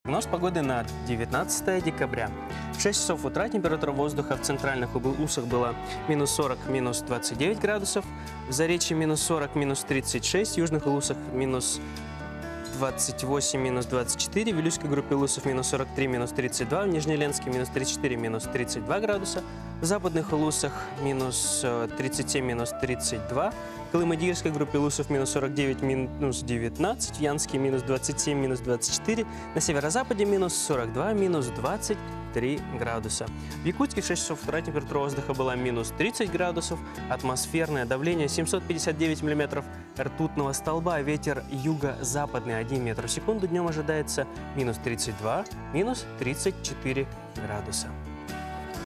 Прогноз погоды на 19 декабря. В 6 часов утра температура воздуха в центральных улусах была минус 40, минус 29 градусов, в Заречье минус 40, минус 36, в южных улусах минус 28, минус 24, в Вилюйской группе улусов минус 43, минус 32, в Нижнеленске минус 34, минус 32 градуса, в западных улусах минус 37, минус 32, в Колымагирской группе улусов минус 49, минус 19, в Янске минус 27, минус 24, на северо-западе минус 42, минус 23 градуса. В Якутске в 6 часов утра температура воздуха была минус 30 градусов, атмосферное давление 759 миллиметров ртутного столба, ветер юго-западный 1 метр в секунду, днем ожидается минус 32, минус 34 градуса.